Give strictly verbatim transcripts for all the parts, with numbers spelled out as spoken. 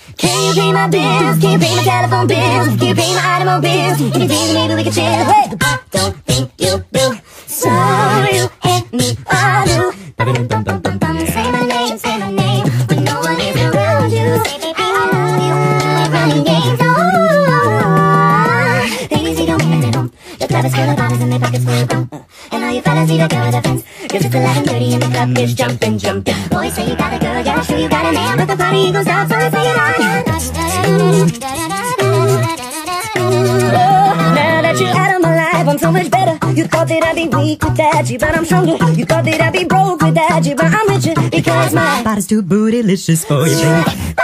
Can you pay my bills? Can you pay my telephone bills? Can you pay my automobiles? If you did, maybe we could chill. Wait, I don't think you will. So you hit me all you. Say my name, say my name, when no one is around you. Say baby I love you, we're running games. Oh, ladies we don't mean it home. Your club is full of bottles and their pockets full of rum. And all you fellas see the girl with the fence. Cause it's eleven thirty and the club is jumping, jumping. Boys say you got a girl, yeah, sure you got a man, but the party goes down, so I say it on. Now that you're out of my life, I'm so much better. You thought that I'd be weak without you, but I'm stronger. You thought that I'd be broke without you, but I'm richer because my body's too bootylicious for you, baby.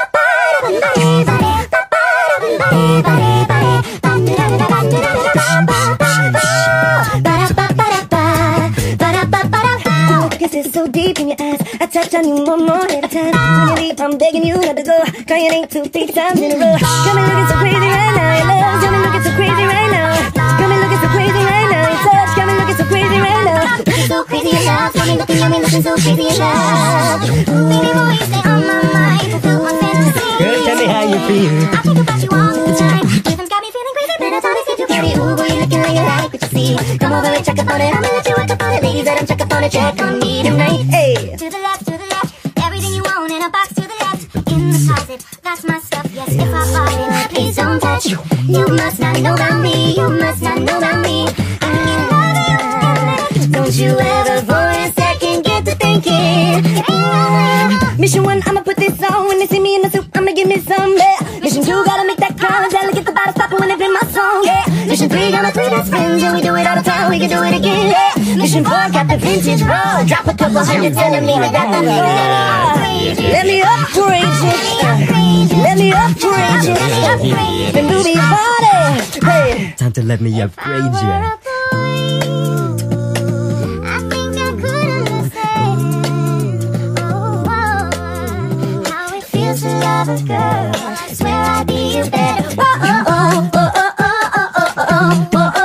It's so deep in your eyes. I touch on you one more at a time. When you leave, I'm begging you not to go. Crying ain't two, three times in a row. Got me looking so crazy right now. Your love got me looking so crazy right now. Got me looking so crazy right now. Your touch got me looking so crazy right now. Looking so crazy in love. Got me looking, got me looking so crazy in love. Baby boy, you stay on my mind. Fulfill my fantasy. Girl, tell me how you feel. I think about you all the time. Rhythm's got me feeling crazy. Pentatonix if you carry. Ooh, boy, you looking like you like what you see. Come over and check up on it. I'ma let you work up on it. Ladies, let them check up on it. Check on me tonight. Hey. To the left, to the left, everything you own in a box to the left. In the closet, that's my stuff, yes, if I bought it, please don't touch. You must not know about me, you must not know about me. I'm in love with you. Don't you ever for a second get to thinking. Mission one, I'ma put this on. When they see me in the soup, I'ma give me some, yeah. Mission two, gotta make that call. Gotta get the bottle stopping when they play my song, yeah. Mission three, got my three best friends, and we do it all the time, we can do it again, yeah. Mission four, got the vintage raw. Drop a couple hundred, telling me that that's the Let me upgrade you. Let me upgrade you. The movie party. Hey. Time to let me upgrade you. I think I could understand. Oh, how it feels to love a girl. Swear I'd be your better. Oh, oh, oh, oh, oh, oh, oh, oh, oh, oh.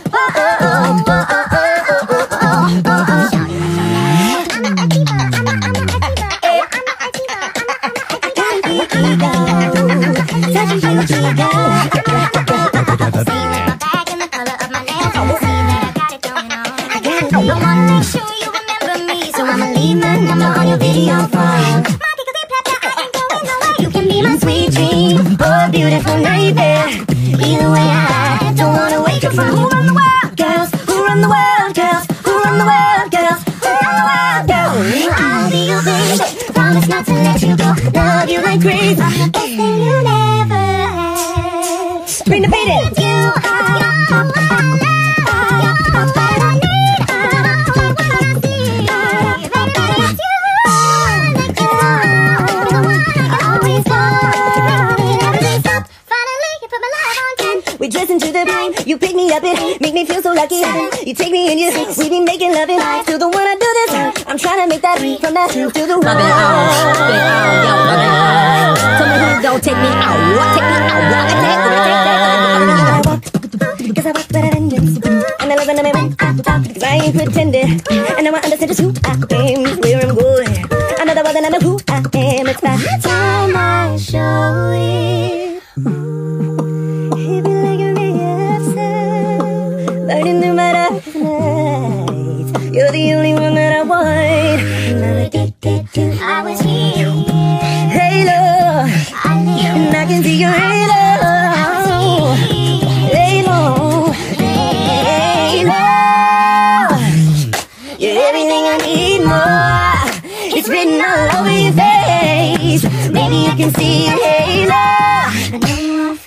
Beautiful night there. Either way, I don't wanna wake up from who run the world, girls. Who run the world, girls. Who run the world, girls. Who run the world, girls. I'll be your baby. Promise not to let you go. Love you like crazy. I'm the best thing you never had. Bring the beat in. You are all I love. We dress into the blind. You pick me up and make me feel so lucky. You take me in you. We be making love and to the one I do this. I'm trying to make that from that to the one. Rub it on, rub it on, yo, rub it on. Tell me who don't take me out. What take me out? What I take? What I take? Cause I walk better than you. And I love when I'm in. Cause I ain't pretending. And now I understand just who I am, where I'm going. Another one than I know who I am. It's that time I show it. Burning through my dark nights. You're the only one that I want. And I'm addicted to. I was here. Halo. And I can see your halo. Halo. Halo. You're everything I need more. It's written all over your face. Maybe you can see your halo. I know you want